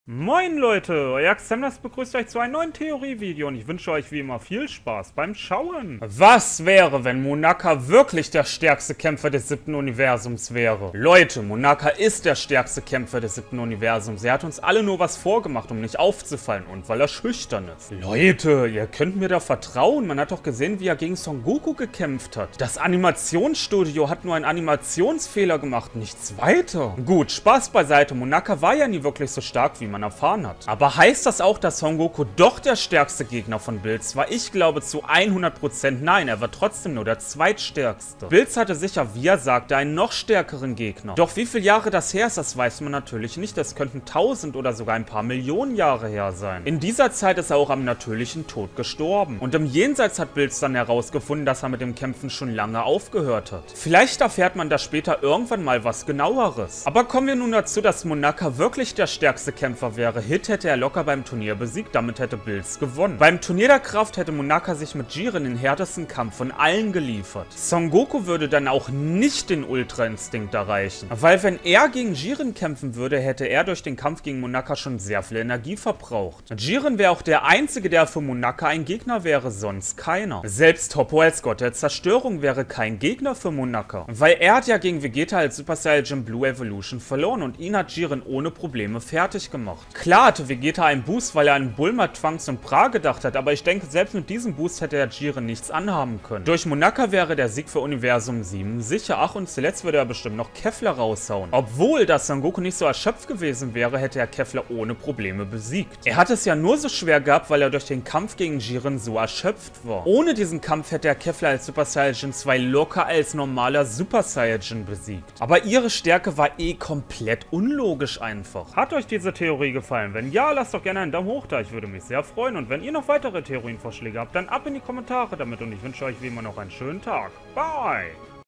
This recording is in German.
Moin Leute, euer Xemnas begrüßt euch zu einem neuen Theorievideo und ich wünsche euch wie immer viel Spaß beim Schauen. Was wäre, wenn Monaka wirklich der stärkste Kämpfer des 7. Universums wäre? Leute, Monaka ist der stärkste Kämpfer des 7. Universums. Er hat uns alle nur was vorgemacht, um nicht aufzufallen und weil er schüchtern ist. Leute, ihr könnt mir da vertrauen. Man hat doch gesehen, wie er gegen Son Goku gekämpft hat. Das Animationsstudio hat nur einen Animationsfehler gemacht, nichts weiter. Gut, Spaß beiseite. Monaka war ja nie wirklich so stark, wie man erfahren hat. Aber heißt das auch, dass Son Goku doch der stärkste Gegner von Bills war? Ich glaube zu 100% nein, er war trotzdem nur der zweitstärkste. Bills hatte sicher, wie er sagte, einen noch stärkeren Gegner. Doch wie viele Jahre das her ist, das weiß man natürlich nicht. Das könnten 1000 oder sogar ein paar Millionen Jahre her sein. In dieser Zeit ist er auch am natürlichen Tod gestorben. Und im Jenseits hat Bills dann herausgefunden, dass er mit dem Kämpfen schon lange aufgehört hat. Vielleicht erfährt man da später irgendwann mal was Genaueres. Aber kommen wir nun dazu, dass Monaka wirklich der stärkste Kämpfer wäre. Hit hätte er locker beim Turnier besiegt, damit hätte Bills gewonnen. Beim Turnier der Kraft hätte Monaka sich mit Jiren den härtesten Kampf von allen geliefert. Son Goku würde dann auch nicht den Ultra-Instinkt erreichen, weil wenn er gegen Jiren kämpfen würde, hätte er durch den Kampf gegen Monaka schon sehr viel Energie verbraucht. Jiren wäre auch der einzige, der für Monaka ein Gegner wäre, sonst keiner. Selbst Toppo als Gott der Zerstörung wäre kein Gegner für Monaka, weil er hat ja gegen Vegeta als Super Saiyan Blue Evolution verloren und ihn hat Jiren ohne Probleme fertig gemacht. Klar hatte Vegeta einen Boost, weil er an Bulma, Trunks und Bra gedacht hat, aber ich denke, selbst mit diesem Boost hätte er Jiren nichts anhaben können. Durch Monaka wäre der Sieg für Universum 7 sicher. Ach, und zuletzt würde er bestimmt noch Kefla raushauen. Obwohl, dass Son Goku nicht so erschöpft gewesen wäre, hätte er Kefla ohne Probleme besiegt. Er hat es ja nur so schwer gehabt, weil er durch den Kampf gegen Jiren so erschöpft war. Ohne diesen Kampf hätte er Kefla als Super Saiyan 2 locker als normaler Super Saiyan besiegt. Aber ihre Stärke war eh komplett unlogisch einfach. Hat euch diese Theorie gefallen? Wenn ja, lasst doch gerne einen Daumen hoch da, ich würde mich sehr freuen. Und wenn ihr noch weitere Theorienvorschläge habt, dann ab in die Kommentare damit und ich wünsche euch wie immer noch einen schönen Tag. Bye!